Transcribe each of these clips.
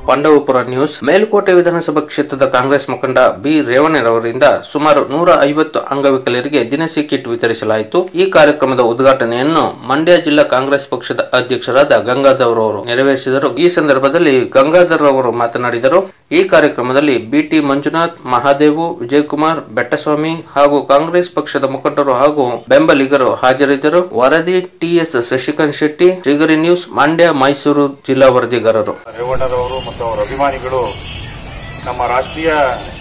Pandavapura news. Melukote ವಿಧಾನಸಭಾ ಕ್ಷೇತ್ರದ ಕಾಂಗ್ರೆಸ್ ಮುಖಂಡ ಬಿ ರೇವಣ್ಣರವರಿಂದ ಸುಮಾರು 150 ಅಂಗವಿಕಲರಿಗೆ ದಿನಸಿ ಕಿಟ್ ವಿತರಿಸಲಾಯಿತು. ಈ ಕಾರ್ಯಕ್ರಮದ ಉದ್ಘಾಟನೆಯನ್ನು ಮಂಡ್ಯ ಜಿಲ್ಲಾ ಕಾಂಗ್ರೆಸ್ ಪಕ್ಷದ ಅಧ್ಯಕ್ಷರಾದ ಗಂಗಾಧರ್ ಅವರು ನೆರವೇರಿಸಿದರು. ಈ ಸಂದರ್ಭದಲ್ಲಿ ಗಂಗಾಧರ್ ಅವರು ಮಾತನಾಡಿದರು. ಈ ಕಾರ್ಯಕ್ರಮದಲ್ಲಿ ಬಿಟಿ ಮಂಜುನಾಥ್, ಮಹಾದೇವು, ವಿಜಯಕುಮಾರ್, ಬೆಟ್ಟಸ್ವಾಮಿ ಹಾಗೂ ಕಾಂಗ್ರೆಸ್ ಪಕ್ಷದ ಮುಖಂಡರು ಹಾಗೂ ಬೆಂಬಲಿಗರು ಹಾಜರಿದ್ದರು. ವರದಿ ಟಿಎಸ್ ಶಶಿಕಾಂತ್ ಶೆಟ್ಟಿ, ಶ್ರೀಗರಿ ನ್ಯೂಸ್, ಮಂಡ್ಯ, ಮೈಸೂರು ಜಿಲ್ಲಾ ವರದಿಗಾರರು. ರೇವಣ್ಣರವರು ಮತ್ತು ಅವರ ಅಭಿಮಾನಿಗಳು ನಮ್ಮ ರಾಷ್ಟ್ರೀಯ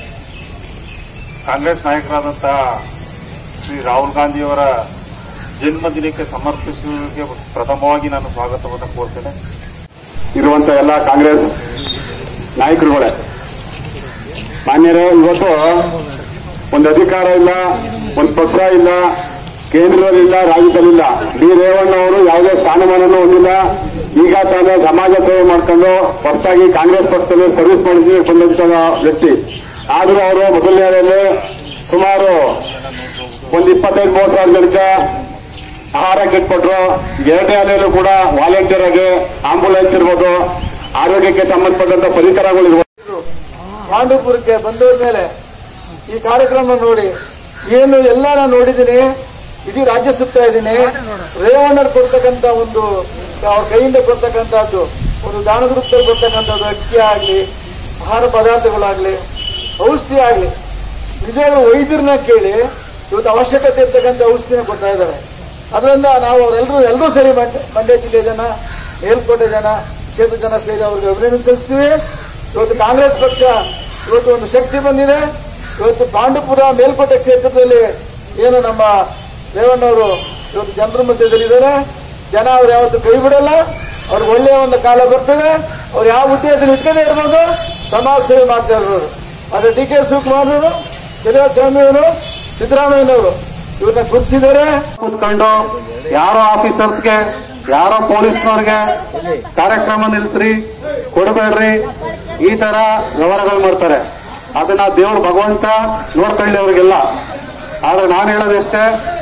ಕಾಂಗ್ರೆಸ್ ನಾಯಕರಾದಂತಹ ಶ್ರೀ ರಾಹುಲ್ ಗಾಂಧಿಯವರ ಜನ್ಮದಿನಕ್ಕೆ ಸಮರ್ಪಿಸುವುದಕ್ಕೆ ಪ್ರಥಮವಾಗಿ ನಾನು ಸ್ವಾಗತವನ್ನು ಕೋರ್ತೇನೆ. ಇರುವಂತಹ ಎಲ್ಲ ಕಾಂಗ್ರೆಸ್ ನಾಯಕರುಗಳೇ, ಮಾನ್ಯರೇ, ಇವತ್ತು ಒಂದು ಅಧಿಕಾರ ಇಲ್ಲ, ಒಂದು ಪಕ್ಷ ಇಲ್ಲ, ಕೇಂದ್ರದಲ್ಲಿಲ್ಲ, ರಾಜ್ಯದಲ್ಲಿಲ್ಲ. ಡಿ ರೇವಣ್ಣ ಅವರು ಯಾವುದೇ ಸ್ಥಾನಮಾನನೂ ಹೊಂದಿಲ್ಲ. ಈಗ ತಾನೇ ಸಮಾಜ ಸೇವೆ ಮಾಡ್ಕೊಂಡು ಹೊಸದಾಗಿ ಕಾಂಗ್ರೆಸ್ ಪಕ್ಷದಲ್ಲಿ ಸರ್ವಿಸ್ ಮಾಡಿಸಿ ಬಂದಂತಹ ವ್ಯಕ್ತಿ. ಆದರೂ ಅವರು ಮೊದಲನೇದಲ್ಲಿ ಸುಮಾರು ಒಂದು 25-30 ಸಾವಿರ ಜನಕ್ಕೆ ಆಹಾರ ಕಿಟ್ ಕೊಟ್ಟರು. ಎರಡನೇ ಅಲೆಯಲ್ಲೂ ಕೂಡ ವಾಲಂಟಿಯರ್ ಆಗಿ ಆಂಬುಲೆನ್ಸ್ ಇರ್ಬೋದು, ಆರೋಗ್ಯಕ್ಕೆ ಸಂಬಂಧಪಟ್ಟಂತ ಪರಿಕರಗಳು ಇರ್ಬೋದು. ಪಾಂಡವಪುರಕ್ಕೆ ಬಂದವ್ರ ಮೇಲೆ ಈ ಕಾರ್ಯಕ್ರಮ ನೋಡಿ ಏನು ಎಲ್ಲ ನಾನು ನೋಡಿದ್ದೀನಿ. ಇಡೀ ರಾಜ್ಯ ಸುತ್ತಾ ಇದ್ದೀನಿ. ರೇವಣ್ಣರು ಕೊಡ್ತಕ್ಕಂಥ ಒಂದು ಅವ್ರ ಕೈಯಿಂದ ಕೊಡ್ತಕ್ಕಂಥದ್ದು, ಒಂದು ದಾನದ ರೂಪದಲ್ಲಿ ಕೊಡ್ತಕ್ಕಂಥದ್ದು, ಅಕ್ಕಿ ಆಗಲಿ, ಆಹಾರ ಪದಾರ್ಥಗಳಾಗಲಿ, ಔಷಧಿ ಆಗಲಿ, ನಿಜವಾಗ್ಲೂ ವೈದ್ಯರನ್ನ ಕೇಳಿ ಇವತ್ತು ಅವಶ್ಯಕತೆ ಇರ್ತಕ್ಕಂಥ ಔಷಧಿನ ಕೊಡ್ತಾ ಇದ್ದಾರೆ. ಅದರಿಂದ ನಾವು ಅವರೆಲ್ಲರೂ ಸೇರಿ ಮಂಡ್ಯ ಜಿಲ್ಲೆ ಜನ, ಮೇಲ್ಕೋಟೆ ಜನ, ಕ್ಷೇತ್ರ ಜನ ಸೇರಿ ಅವ್ರಿಗೆ ಅಭಿನಂದನೆ ಸಲ್ಲಿಸ್ತೀವಿ. ಇವತ್ತು ಕಾಂಗ್ರೆಸ್ ಪಕ್ಷ ಇವತ್ತು ಒಂದು ಶಕ್ತಿ ಬಂದಿದೆ. ಇವತ್ತು ಪಾಂಡವಪುರ ಮೇಲ್ಕೋಟೆ ಕ್ಷೇತ್ರದಲ್ಲಿ ಏನು ನಮ್ಮ ರೇವಣ್ಣವರು ಇವತ್ತು ಜನರ ಮಧ್ಯದಲ್ಲಿದ್ದಾರೆ. ಜನ ಅವ್ರು ಯಾವತ್ತು ಕೈ ಬಿಡಲ್ಲ. ಅವ್ರಿಗೆ ಒಳ್ಳೆಯ ಒಂದು ಕಾಲ ಬರ್ತದೆ. ಅವ್ರು ಯಾವ ಉದ್ದೇಶದಲ್ಲಿ ಇಟ್ಕೊಂಡೇ ಇರ್ಬೋದು, ಸಮಾಜ ಸೇವೆ ಮಾಡ್ತಾ ಇರೋರು. ಆದರೆ ಡಿ ಕೆ ಶಿವಕುಮಾರ್ ಅವರು, ಸ್ವಾಮಿ ಅವರು, ಸಿದ್ದರಾಮಯ್ಯನವರು ಇವ್ರನ್ನ ಗುರುತಿಸಿದ್ದಾರೆ. ಕೂತ್ಕೊಂಡು ಯಾರೋ ಆಫೀಸರ್ಸ್ಗೆ, ಯಾರೋ ಪೊಲೀಸ್ನವ್ರಿಗೆ ಕಾರ್ಯಕ್ರಮ ನಿಲ್ಲಿಸ್ರಿ, ಕೊಡಬೇಡ್ರಿ, ಈ ತರ ವ್ಯವಹಾರಗಳು ಮಾಡ್ತಾರೆ. ಅದನ್ನ ದೇವ್ರ ಭಗವಂತ ನೋಡ್ಕೊಳ್ಳಿ ಅವ್ರಿಗೆಲ್ಲ. ಆದ್ರೆ ನಾನು ಹೇಳೋದಿಷ್ಟೇ,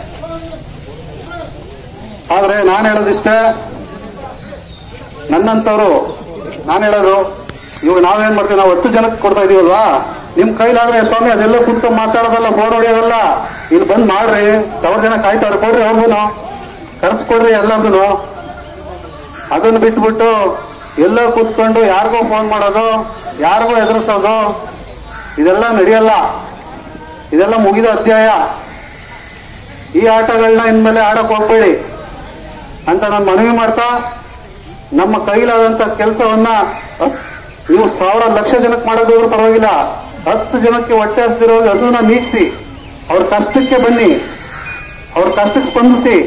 ನನ್ನಂತವ್ರು ನಾನು ಹೇಳೋದು, ಇವಾಗ ನಾವೇನ್ ಮಾಡ್ತೀವಿ, ನಾವು 10 ಜನಕ್ಕೆ ಕೊಡ್ತಾ ಇದೀವಲ್ವಾ, ನಿಮ್ ಕೈಲಾದ್ರೆ ಸ್ವಾಮಿ ಅದೆಲ್ಲ ಕೂತ್ಕೊಂಡು ಮಾತಾಡೋದಲ್ಲ, ಬೋರ್ಡ್ ಹೊಡೆಯೋದಲ್ಲ, ಇಲ್ಲಿ ಬಂದ್ ಮಾಡ್ರಿ. ಅವ್ರ ಜನ ಕಾಯ್ತಾವ್ರೆ, ಕೊಡ್ರಿ, ಅವ್ರಿಗೂ ಖರ್ಚು ಕೊಡ್ರಿ ಎಲ್ಲರಿಗೂ. ಅದನ್ನ ಬಿಟ್ಬಿಟ್ಟು ಎಲ್ಲ ಕೂತ್ಕೊಂಡು ಯಾರಿಗೋ ಫೋನ್ ಮಾಡೋದು, ಯಾರಿಗೋ ಎದುರಿಸೋದು, ಇದೆಲ್ಲ ನಡೆಯಲ್ಲ. ಇದೆಲ್ಲ ಮುಗಿದ ಅಧ್ಯಾಯ. ಈ ಆಟಗಳನ್ನ ಇನ್ಮೇಲೆ ಆಡಕ್ ಹೋಗ್ಬೇಡಿ ಅಂತ ನಾನು ಮನವಿ ಮಾಡ್ತಾ, ನಮ್ಮ ಕೈಲಾದಂತ ಕೆಲಸವನ್ನ ನೀವು 1000 ಲಕ್ಷ ಜನಕ್ಕೆ ಮಾಡೋದಾದ್ರೂ ಪರವಾಗಿಲ್ಲ, 10 ಜನಕ್ಕೆ ಹೊಟ್ಟೆ ಹಸ್ದಿರೋ ಅದನ್ನ ನೀಗಿಸಿ, ಅವ್ರ ಕಷ್ಟಕ್ಕೆ ಬನ್ನಿ, ಅವ್ರ ಕಷ್ಟಕ್ಕೆ ಸ್ಪಂದಿಸಿ.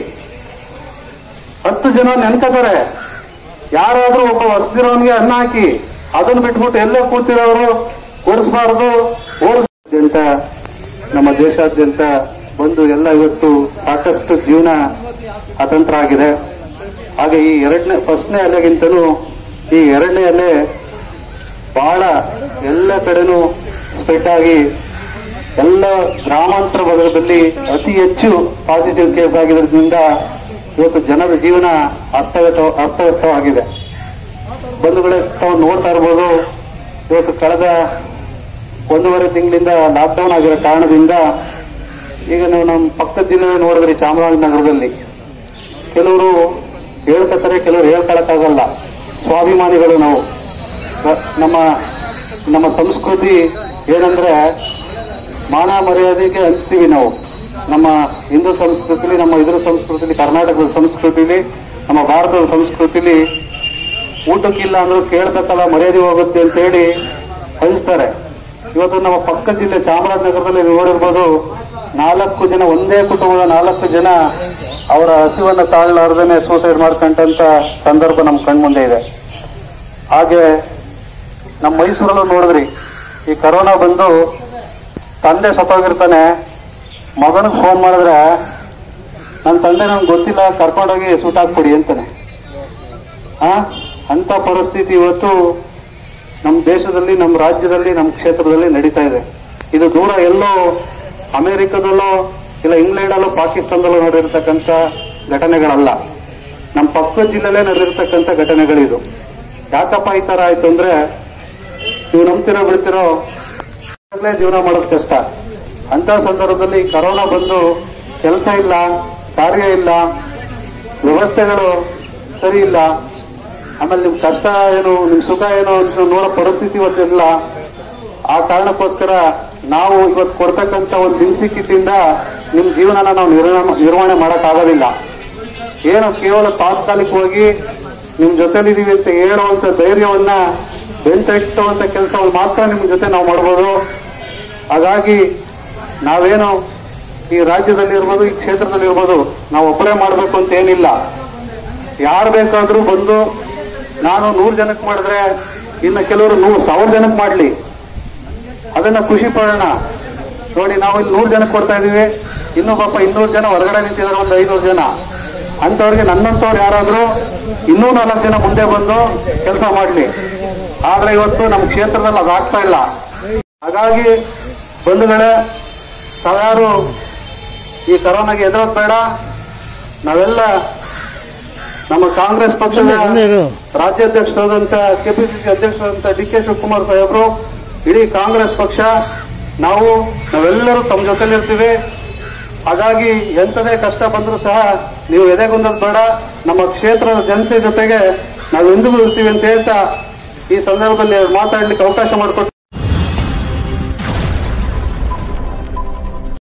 10 ಜನ ನೆನ್ಕೋತಾರೆ. ಯಾರಾದ್ರೂ ಒಬ್ಬ ಹಸ್ದಿರೋನ್ಗೆ ಅನ್ನ ಹಾಕಿ, ಅದನ್ನ ಬಿಟ್ಬಿಟ್ಟು ಎಲ್ಲ ಕೂತಿರೋರು ಓಡಿಸಬಾರದು. ಓಡಿಸ್ದಂತ ನಮ್ಮ ದೇಶಾದ್ಯಂತ ಬಂದು ಎಲ್ಲ ಇವತ್ತು ಸಾಕಷ್ಟು ಜೀವನ ಅತಂತ್ರ ಆಗಿದೆ. ಹಾಗೆ ಈ ಫಸ್ಟ್ನೇ ಅಲೆಗಿಂತಲೂ ಈ 2ನೇ ಅಲೆ ಬಹಳ ಎಲ್ಲ ಕಡೆನೂ ಸ್ಪ್ರೆಡ್ ಆಗಿ ಎಲ್ಲ ಗ್ರಾಮಾಂತರ ಭಾಗದಲ್ಲಿ ಅತಿ ಹೆಚ್ಚು ಪಾಸಿಟಿವ್ ಕೇಸ್ ಆಗಿರೋದ್ರಿಂದ ಇವತ್ತು ಜನರ ಜೀವನ ಅಸ್ತವ್ಯಸ್ತವಾಗಿದೆ. ಬಂಧುಗಳೇ, ತಾವು ನೋಡ್ತಾ ಇರ್ಬೋದು, ಇವತ್ತು ಕಳೆದ 1.5 ತಿಂಗಳಿಂದ ಲಾಕ್ಡೌನ್ ಆಗಿರೋ ಕಾರಣದಿಂದ ಈಗ ನೀವು ನಮ್ಮ ಪಕ್ಕದ ಜಿಲ್ಲೆ ನೋಡಿದ್ರಿ, ಚಾಮರಾಜನಗರದಲ್ಲಿ ಕೆಲವರು ಹೇಳ್ಕೊತಾರೆ, ಕೆಲವರು ಹೇಳ್ಕೊಳಕ್ಕಾಗಲ್ಲ. ಸ್ವಾಭಿಮಾನಿಗಳು ನಾವು. ನಮ್ಮ ಸಂಸ್ಕೃತಿ ಏನಂದ್ರೆ ಮಾನ ಮರ್ಯಾದೆಗೆ ಹಂಚ್ತೀವಿ ನಾವು. ನಮ್ಮ ಹಿಂದೂ ಸಂಸ್ಕೃತಿಲಿ, ನಮ್ಮ ಇದ್ರ ಸಂಸ್ಕೃತಿಲಿ, ಕರ್ನಾಟಕದ ಸಂಸ್ಕೃತಿಲಿ, ನಮ್ಮ ಭಾರತದ ಸಂಸ್ಕೃತಿಲಿ ಊಟಕ್ಕಿಲ್ಲ ಅಂದ್ರೂ ಕೇಳ್ಬೇಕಲ್ಲ, ಮರ್ಯಾದೆ ಹೋಗುತ್ತೆ ಅಂತ ಹೇಳಿ ಹಂಚ್ತಾರೆ. ಇವತ್ತು ನಮ್ಮ ಪಕ್ಕದ ಜಿಲ್ಲೆ ಚಾಮರಾಜನಗರದಲ್ಲಿ ನೋಡಿರ್ಬೋದು, 4 ಜನ, ಒಂದೇ ಕುಟುಂಬದ 4 ಜನ ಅವರ ಹಸಿವನ್ನ ತಾಳಲಾರ್ದೇನೆ ಸೂಸೈಡ್ ಮಾಡ್ಕೊಂಡಂತ ಸಂದರ್ಭ ನಮ್ಮ ಕಣ್ಮುಂದೆ ಇದೆ. ಹಾಗೆ ನಮ್ಮ ಮೈಸೂರಲ್ಲೂ ನೋಡಿದ್ರಿ, ಈ ಕರೋನಾ ಬಂದು ತಂದೆ ಸತ್ತೋಗಿರ್ತಾನೆ, ಮಗನಿಗೆ ಫೋನ್ ಮಾಡಿದ್ರೆ ನನ್ನ ತಂದೆ ನನ್ಗೆ ಗೊತ್ತಿಲ್ಲ, ಕರ್ಕೊಂಡೋಗಿ ಸುಟ್ಟಾಕ್ಬಿಡಿ ಅಂತಾನೆ. ಅಂತ ಪರಿಸ್ಥಿತಿ ಇವತ್ತು ನಮ್ಮ ದೇಶದಲ್ಲಿ, ನಮ್ಮ ರಾಜ್ಯದಲ್ಲಿ, ನಮ್ಮ ಕ್ಷೇತ್ರದಲ್ಲಿ ನಡೀತಾ ಇದೆ. ಇದು ದೂರ ಎಲ್ಲೋ ಅಮೆರಿಕದಲ್ಲೋ ಇಲ್ಲ ಇಂಗ್ಲೆಂಡಲ್ಲೋ ಪಾಕಿಸ್ತಾನದಲ್ಲೋ ನಡೆದಿರ್ತಕ್ಕಂಥ ಘಟನೆಗಳಲ್ಲ, ನಮ್ಮ ಪಕ್ಕದ ಜಿಲ್ಲೆಯಲ್ಲೇ ನಡೆದಿರ್ತಕ್ಕಂಥ ಘಟನೆಗಳಿದು. ಯಾಕಪ್ಪ ಈ ತರ ಆಯ್ತು ಅಂದ್ರೆ, ನೀವು ನಂಬ್ತಿರೋ ಬಿಡ್ತಿರೋ ಜೀವನ ಮಾಡೋದು ಕಷ್ಟ. ಅಂತ ಸಂದರ್ಭದಲ್ಲಿ ಕರೋನಾ ಬಂದು ಕೆಲಸ ಇಲ್ಲ, ಕಾರ್ಯ ಇಲ್ಲ, ವ್ಯವಸ್ಥೆಗಳು ಸರಿ ಇಲ್ಲ, ಆಮೇಲೆ ನಿಮ್ ಕಷ್ಟ ಏನು ನಿಮ್ ಸುಖ ಏನು ಅಂತ ನೋಡೋ ಪರಿಸ್ಥಿತಿ ಇವತ್ತಿಲ್ಲ. ಆ ಕಾರಣಕ್ಕೋಸ್ಕರ ನಾವು ಇವತ್ತು ಕೊಡ್ತಕ್ಕಂಥ ಒಂದು ದಿನಸಿ ಕಿಟ್ಟಿಂದ ನಿಮ್ ಜೀವನನ ನಾವು ನಿರ್ವಹಣೆ ಮಾಡಕ್ಕಾಗೋದಿಲ್ಲ. ಏನು ಕೇವಲ ತಾತ್ಕಾಲಿಕವಾಗಿ ನಿಮ್ ಜೊತೆಲಿದೀವಿ ಅಂತ ಹೇಳುವಂತ ಧೈರ್ಯವನ್ನ ಬೆಂತಟ್ಟುವಂತ ಕೆಲಸವನ್ನು ಮಾತ್ರ ನಿಮ್ ಜೊತೆ ನಾವು ಮಾಡ್ಬೋದು. ಹಾಗಾಗಿ ನಾವೇನು ಈ ರಾಜ್ಯದಲ್ಲಿ ಇರ್ಬೋದು, ಈ ಕ್ಷೇತ್ರದಲ್ಲಿ ಇರ್ಬೋದು, ನಾವು ಒಬ್ಬರೇ ಮಾಡ್ಬೇಕು ಅಂತ ಏನಿಲ್ಲ. ಯಾರು ಬೇಕಾದ್ರೂ ಬಂದು ನಾನು 100 ಜನಕ್ಕೆ ಮಾಡಿದ್ರೆ ಇನ್ನು ಕೆಲವರು 1,000 ಜನಕ್ಕೆ ಮಾಡ್ಲಿ, ಅದನ್ನ ಖುಷಿ ಪಡೋಣ. ನೋಡಿ, ನಾವು ಇಲ್ಲಿ 100 ಜನಕ್ಕೆ ಕೊಡ್ತಾ ಇದೀವಿ, ಇನ್ನೂ ಪಾಪ 200 ಜನ ಹೊರಗಡೆ ನಿಂತಿದ್ದಾರೆ, ಒಂದು 500 ಜನ. ಅಂತವ್ರಿಗೆ ನನ್ನಂತವ್ರು ಯಾರಾದ್ರೂ ಇನ್ನೂ 4 ಜನ ಮುಂದೆ ಬಂದು ಕೆಲಸ ಮಾಡ್ಲಿ. ಆದ್ರೆ ಇವತ್ತು ನಮ್ಮ ಕ್ಷೇತ್ರದಲ್ಲಿ ಅದಾಗ್ತಾ ಇಲ್ಲ. ಹಾಗಾಗಿ ಬಂಧುಗಳೇ, ತಾವ್ಯಾರು ಈ ಕರೋನಾಗೆ ಎದುರೋದು ಬೇಡ. ನಾವೆಲ್ಲ ನಮ್ಮ ಕಾಂಗ್ರೆಸ್ ಪಕ್ಷದ ರಾಜ್ಯಾಧ್ಯಕ್ಷರಾದಂತ ಕೆಪಿಸಿಸಿ ಅಧ್ಯಕ್ಷರಾದಂತ DK ಶಿವಕುಮಾರ್ ಸಾಹೇಬರು, ಇಡೀ ಕಾಂಗ್ರೆಸ್ ಪಕ್ಷ ನಾವೆಲ್ಲರೂ ತಮ್ಮ ಜೊತೆಲಿರ್ತೀವಿ. ಹಾಗಾಗಿ ಎಂಥದೇ ಕಷ್ಟ ಬಂದರೂ ಸಹ ನೀವು ಎದೆಗುಂದೋದು ಬೇಡ. ನಮ್ಮ ಕ್ಷೇತ್ರದ ಜನತೆ ಜೊತೆಗೆ ನಾವು ಎಂದಿಗೂ ಇರ್ತೀವಿ ಅಂತ ಹೇಳ್ತಾ ಈ ಸಂದರ್ಭದಲ್ಲಿ ಮಾತಾಡ್ಲಿಕ್ಕೆ ಅವಕಾಶ ಮಾಡಿಕೊಟ್ಟು